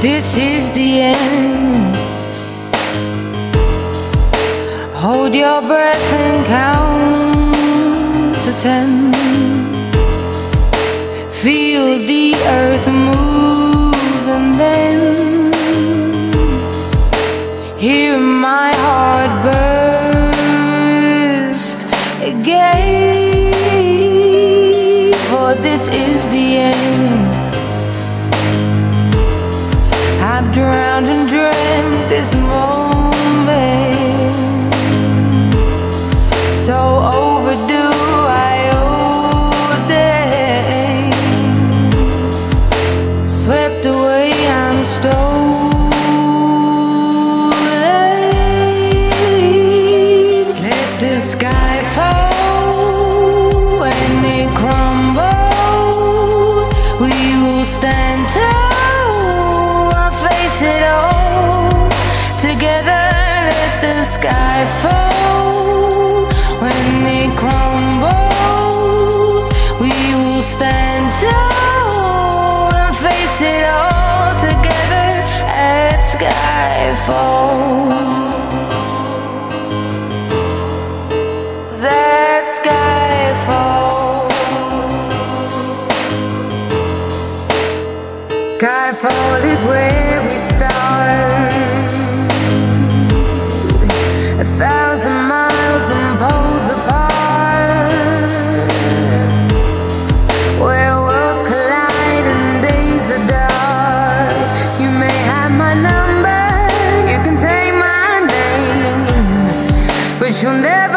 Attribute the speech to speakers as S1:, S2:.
S1: this is the end. Hold your breath and count to 10. Feel the earth move and then hear my heart burst again. For this is the end. I've drowned and dreamt this moment, so overdue I owe them. Swept away, I'm stolen. Let the sky fall and it crumbles. We will stand tall, I'll face it all together. Let the sky fall when it crumbles. We will stand tall and face it all together at skyfall. At skyfall. Skyfall is where we start. 1,000 miles and poles apart, where worlds collide and days are dark. You may have my number, you can take my name, but you'll never